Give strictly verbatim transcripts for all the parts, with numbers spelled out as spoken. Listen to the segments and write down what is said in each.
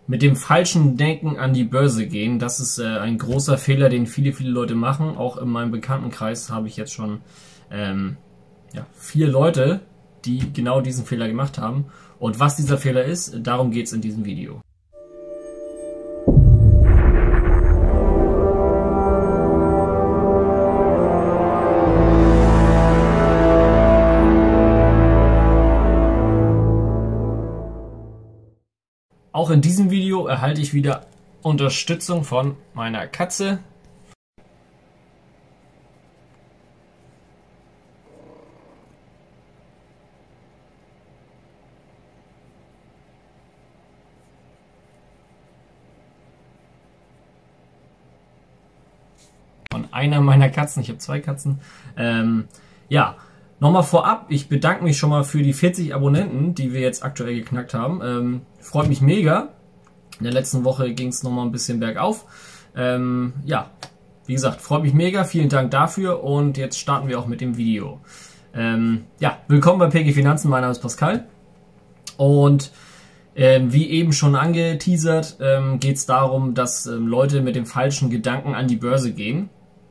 mit dem falschen Denken an die Börse gehen. Das ist äh, ein großer Fehler, den viele, viele Leute machen. Auch in meinem Bekanntenkreis habe ich jetzt schon ähm, ja, vier Leute, die genau diesen Fehler gemacht haben. Und was dieser Fehler ist, darum geht es in diesem Video. Auch in diesem Video erhalte ich wieder Unterstützung von meiner Katze. Von einer meiner Katzen, ich habe zwei Katzen. Ähm, ja, nochmal vorab, ich bedanke mich schon mal für die vierzig Abonnenten, die wir jetzt aktuell geknackt haben. Ähm, freut mich mega. In der letzten Woche ging es nochmal ein bisschen bergauf. Ähm, ja, wie gesagt, freut mich mega. Vielen Dank dafür und jetzt starten wir auch mit dem Video. Ähm, ja, willkommen bei P G Finanzen, mein Name ist Pascal. Und ähm, wie eben schon angeteasert, ähm, geht es darum, dass ähm, Leute mit dem falschen Gedanken an die Börse gehen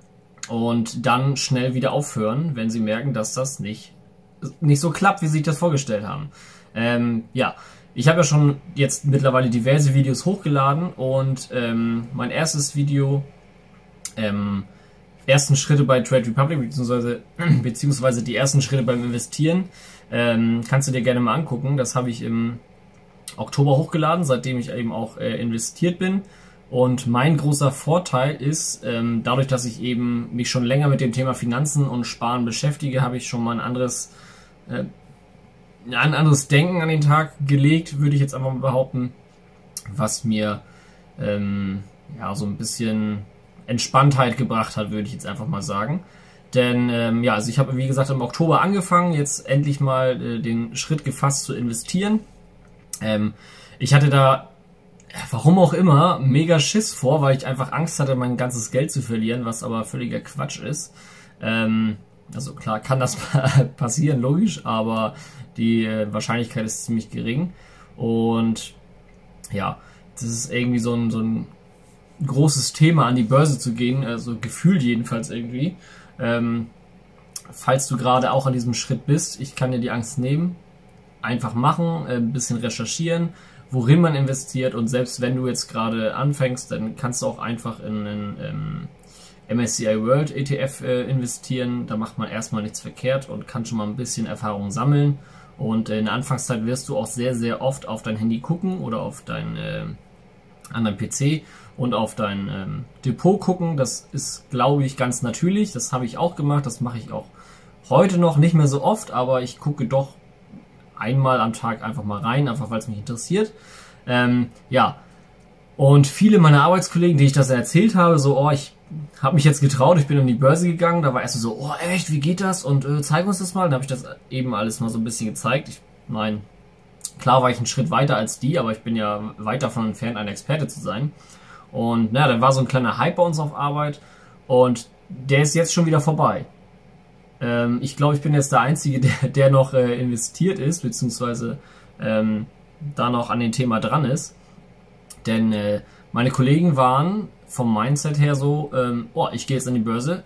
und dann schnell wieder aufhören, wenn sie merken, dass das nicht, nicht so klappt, wie sie sich das vorgestellt haben. Ähm, ja, ich habe ja schon jetzt mittlerweile diverse Videos hochgeladen und ähm, mein erstes Video, ähm, ersten Schritte bei Trade Republic, beziehungsweise, beziehungsweise die ersten Schritte beim Investieren, ähm, kannst du dir gerne mal angucken. Das habe ich im Oktober hochgeladen, seitdem ich eben auch äh, investiert bin. Und mein großer Vorteil ist, ähm, dadurch, dass ich eben mich schon länger mit dem Thema Finanzen und Sparen beschäftige, habe ich schon mal ein anderes, äh, ein anderes Denken an den Tag gelegt, würde ich jetzt einfach mal behaupten, was mir ähm, ja so ein bisschen Entspanntheit gebracht hat, würde ich jetzt einfach mal sagen. Denn ähm, ja, also ich habe wie gesagt im Oktober angefangen, jetzt endlich mal äh, den Schritt gefasst zu investieren. Ähm, ich hatte da warum auch immer, mega Schiss vor, weil ich einfach Angst hatte, mein ganzes Geld zu verlieren, was aber völliger Quatsch ist. Ähm, also klar kann das passieren, logisch, aber die äh, Wahrscheinlichkeit ist ziemlich gering. Und ja, das ist irgendwie so ein, so ein großes Thema, an die Börse zu gehen, also gefühlt jedenfalls irgendwie. Ähm, falls du gerade auch an diesem Schritt bist, ich kann dir die Angst nehmen. Einfach machen, ein bisschen recherchieren, worin man investiert, und selbst wenn du jetzt gerade anfängst, dann kannst du auch einfach in einen ähm, M S C I World E T F äh, investieren. Da macht man erstmal nichts verkehrt und kann schon mal ein bisschen Erfahrung sammeln. Und in der Anfangszeit wirst du auch sehr, sehr oft auf dein Handy gucken oder auf dein äh, anderen P C und auf dein ähm, Depot gucken. Das ist, glaube ich, ganz natürlich. Das habe ich auch gemacht. Das mache ich auch heute noch, nicht mehr so oft, aber ich gucke doch einmal am Tag einfach mal rein, einfach weil es mich interessiert. Ähm, ja, und viele meiner Arbeitskollegen, die ich das erzählt habe, so, oh, ich habe mich jetzt getraut, ich bin an die Börse gegangen, da war erst so, oh echt, wie geht das? Und äh, zeig uns das mal. Dann habe ich das eben alles mal so ein bisschen gezeigt. Ich meine, klar war ich einen Schritt weiter als die, aber ich bin ja weit davon entfernt, ein Experte zu sein. Und naja, dann war so ein kleiner Hype bei uns auf Arbeit und der ist jetzt schon wieder vorbei. Ich glaube, ich bin jetzt der Einzige, der, der noch äh, investiert ist, beziehungsweise ähm, da noch an dem Thema dran ist. Denn äh, meine Kollegen waren vom Mindset her so, ähm, oh, ich gehe jetzt an die Börse,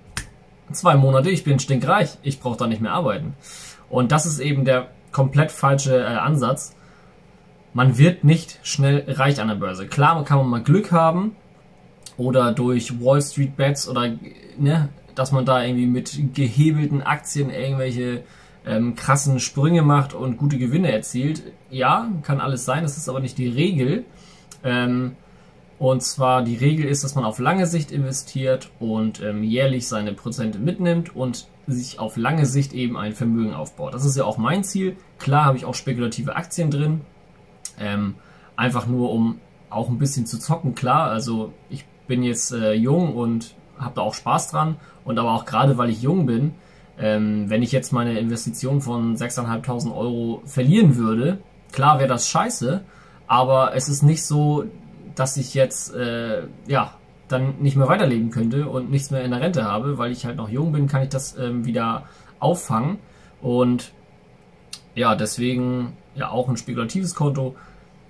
zwei Monate, ich bin stinkreich, ich brauche da nicht mehr arbeiten. Und das ist eben der komplett falsche äh, Ansatz. Man wird nicht schnell reich an der Börse. Klar, kann man mal Glück haben oder durch Wall Street Bets oder ne, dass man da irgendwie mit gehebelten Aktien irgendwelche ähm, krassen Sprünge macht und gute Gewinne erzielt. Ja, kann alles sein, das ist aber nicht die Regel. Ähm, und zwar die Regel ist, dass man auf lange Sicht investiert und ähm, jährlich seine Prozente mitnimmt und sich auf lange Sicht eben ein Vermögen aufbaut. Das ist ja auch mein Ziel. Klar habe ich auch spekulative Aktien drin, ähm, einfach nur um auch ein bisschen zu zocken. Klar, also ich bin jetzt äh, jung und habe da auch Spaß dran, und aber auch gerade, weil ich jung bin, ähm, wenn ich jetzt meine Investition von sechstausendfünfhundert Euro verlieren würde, klar wäre das scheiße, aber es ist nicht so, dass ich jetzt äh, ja dann nicht mehr weiterleben könnte und nichts mehr in der Rente habe, weil ich halt noch jung bin, kann ich das ähm, wieder auffangen. Und ja, deswegen ja auch ein spekulatives Konto.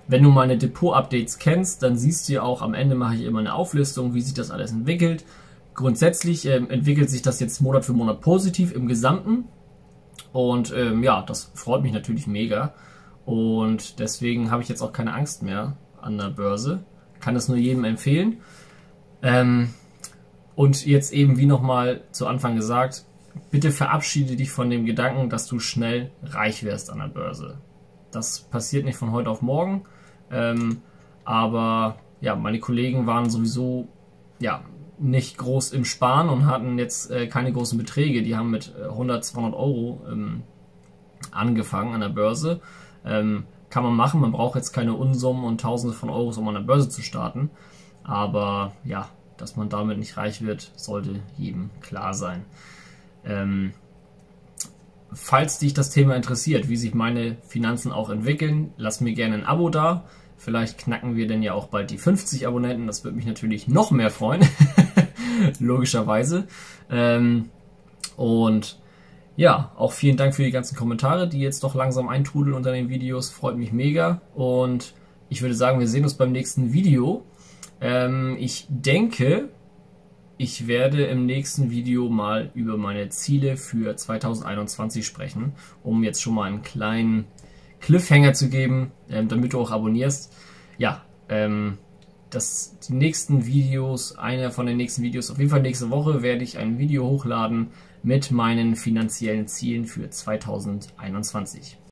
Wenn du meine Depot-Updates kennst, dann siehst du ja auch, am Ende mache ich immer eine Auflistung, wie sich das alles entwickelt. Grundsätzlich ähm, entwickelt sich das jetzt Monat für Monat positiv im Gesamten. Und ähm, ja, das freut mich natürlich mega. Und deswegen habe ich jetzt auch keine Angst mehr an der Börse. Kann es nur jedem empfehlen. Ähm, und jetzt eben, wie nochmal zu Anfang gesagt, bitte verabschiede dich von dem Gedanken, dass du schnell reich wirst an der Börse. Das passiert nicht von heute auf morgen. Ähm, aber ja, meine Kollegen waren sowieso ja nicht groß im Sparen und hatten jetzt äh, keine großen Beträge. Die haben mit hundert, zweihundert Euro ähm, angefangen an der Börse. Ähm, kann man machen, man braucht jetzt keine Unsummen und Tausende von Euros, um an der Börse zu starten. Aber ja, dass man damit nicht reich wird, sollte jedem klar sein. Ähm, falls dich das Thema interessiert, wie sich meine Finanzen auch entwickeln, lass mir gerne ein Abo da. Vielleicht knacken wir denn ja auch bald die fünfzig Abonnenten. Das würde mich natürlich noch mehr freuen. Logischerweise. Ähm, und ja, auch vielen Dank für die ganzen Kommentare, die jetzt doch langsam eintrudeln unter den Videos. Freut mich mega. Und ich würde sagen, wir sehen uns beim nächsten Video. Ähm, ich denke, ich werde im nächsten Video mal über meine Ziele für zweitausendeinundzwanzig sprechen, um jetzt schon mal einen kleinen Cliffhanger zu geben, ähm, damit du auch abonnierst. Ja, ähm, das, die nächsten Videos, einer von den nächsten Videos, auf jeden Fall nächste Woche werde ich ein Video hochladen mit meinen finanziellen Zielen für zweitausendeinundzwanzig.